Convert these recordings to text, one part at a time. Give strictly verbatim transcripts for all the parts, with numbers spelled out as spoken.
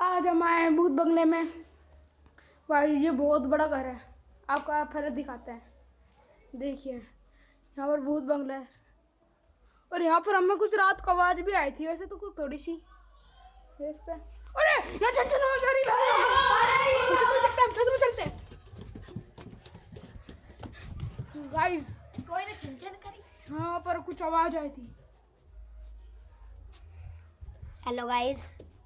आज हम आए हैं भूत बंगले में। भाई ये बहुत बड़ा घर है, आपको आप फिर दिखाते हैं। देखिए यहाँ पर भूत बंगला है और यहाँ पर हमें कुछ रात को आवाज भी आई थी, वैसे तो कुछ थोड़ी सी। देखते हैं। अरे यहाँ छत में जा रही है, छत में चलते हैं गाइस। कोई ने छन-छन करी, यहाँ पर कुछ आवाज आई थी। हेलो गाइस,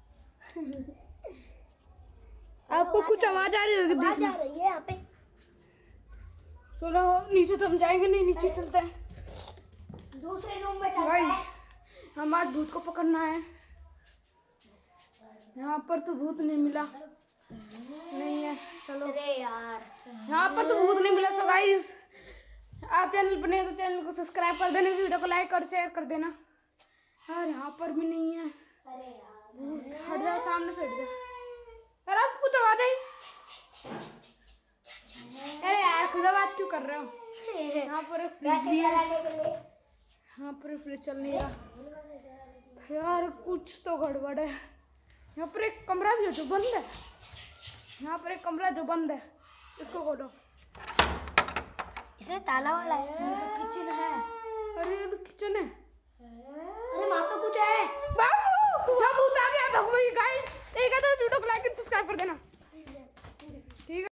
आपको कुछ आवाज आ रही होगी, आवाज आ रही है यहाँ पे। चलो नीचे तो हम जाएंगे नहीं, नीचे चलते हैं दूसरे रूम में चलते गाइस। हैं। हम आज भूत को पकड़ना है। यहाँ पर तो भूत नहीं मिला, नहीं है। चलो अरे यार, यहाँ पर तो भूत नहीं मिला। सो गाइस आप चैनल पर नहीं तो चैनल को सब्सक्राइब कर देना, इस वीडियो को लाइक और शेयर कर देना। यार यहाँ पर भी नहीं है। अरे यार, भूत हट जाओ, सामने से हट जाओ। यार आपको कुछ आवाज आई? अरे यार खुद आवाज क्यों कर रहे हो? यहाँ पर एक फ्रिज भी है, यहाँ पर एक फ्रिज चल नहीं रहा। यार कुछ तो गड़बड़ है। यहाँ पर एक कमरा भी है जो बंद है। यहाँ पर एक कमरा जो बंद है, इसको खोलो। इसमें ताला वाला है। ये तो किचन है। अरे ये तो किचन है।